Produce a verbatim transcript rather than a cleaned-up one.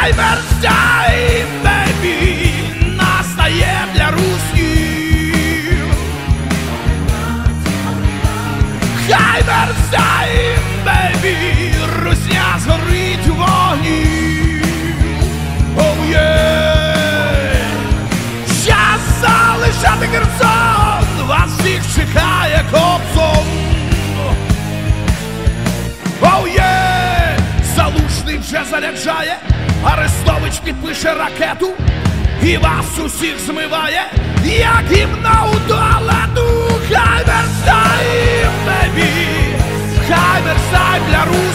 HIMARS time, baby, настає для Русі. HIMARS time, baby, Русня згорить у вогні. Oh yeah! Час залишати Херсон, вас всіх чекає Кобзон. Oh yeah! Залужний вже заряджає, Арестович підпише ракету і вас усіх змиває, як гімно у туалету. HIMARS time, baby, HIMARS time для Русі.